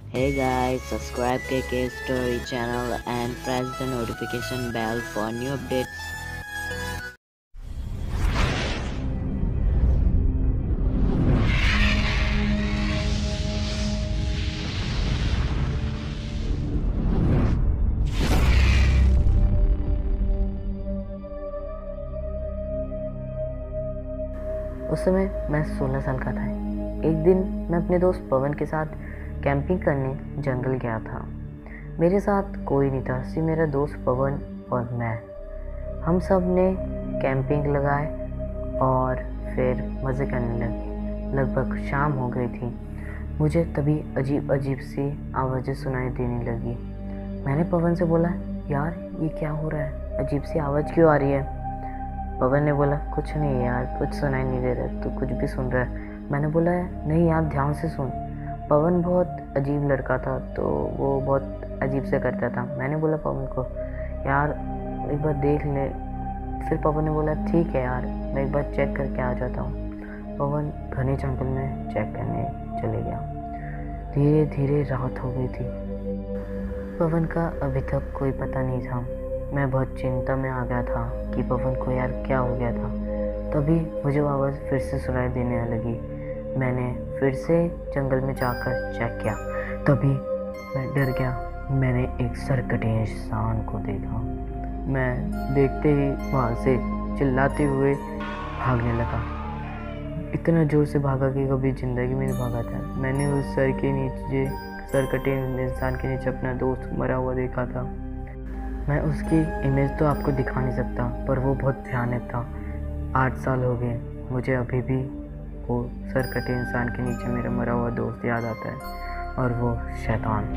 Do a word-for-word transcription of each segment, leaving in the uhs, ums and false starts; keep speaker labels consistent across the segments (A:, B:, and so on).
A: Hey guys, subscribe K K Story channel and press the notification bell for new updates.
B: उस समय मैं सोलह साल का था। एक दिन मैं अपने दोस्त पवन के साथ कैंपिंग करने जंगल गया था। मेरे साथ कोई नहीं था, सिर्फ मेरा दोस्त पवन और मैं। हम सब ने कैंपिंग लगाए और फिर मज़े करने लगे। लगभग शाम हो गई थी। मुझे तभी अजीब अजीब सी आवाज़ें सुनाई देने लगी। मैंने पवन से बोला, यार ये क्या हो रहा है, अजीब सी आवाज़ क्यों आ रही है? पवन ने बोला, कुछ नहीं यार, कुछ सुनाई नहीं दे रहा, तू कुछ भी सुन रहा है। मैंने बोला, नहीं यार ध्यान से सुन। पवन बहुत अजीब लड़का था, तो वो बहुत अजीब से करता था। मैंने बोला पवन को, यार एक बार देख ले। फिर पवन ने बोला, ठीक है यार, मैं एक बार चेक करके आ जाता हूँ। पवन घने जंगल में चेक करने चले गया। धीरे धीरे रात हो गई थी। पवन का अभी तक कोई पता नहीं था। मैं बहुत चिंता में आ गया था कि पवन को यार क्या हो गया था। तभी मुझे आवाज़ फिर से सुनाई देने लगी। मैंने फिर से जंगल में जाकर चेक किया। तभी मैं डर गया। मैंने एक सरकटे इंसान को देखा। मैं देखते ही वहाँ से चिल्लाते हुए भागने लगा। इतना ज़ोर से भागा कि कभी ज़िंदगी में नहीं भागा था। मैंने उस सर के नीचे सरकटे इंसान के नीचे अपना दोस्त मरा हुआ देखा था। मैं उसकी इमेज तो आपको दिखा नहीं सकता, पर वो बहुत भयानक था। आठ साल हो गए, मुझे अभी भी वो सरकटे इंसान के नीचे मेरा मरा हुआ दोस्त याद आता है, और वो शैतान।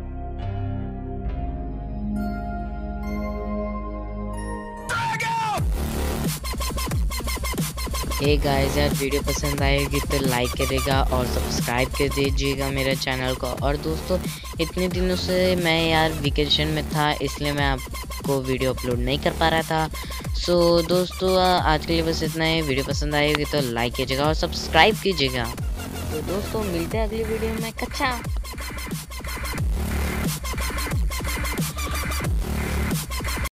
A: Hey guys, यार वीडियो पसंद आएगी तो लाइक करेगा और सब्सक्राइब कर दीजिएगा मेरे चैनल को। और दोस्तों, इतने दिनों से मैं यार वेकेशन में था, इसलिए मैं आपको वीडियो अपलोड नहीं कर पा रहा था। सो so, दोस्तों आज के लिए बस इतना ही। वीडियो पसंद आएगी तो लाइक कीजिएगा और सब्सक्राइब कीजिएगा। तो दोस्तों मिलते हैं अगली वीडियो में। कच्चा।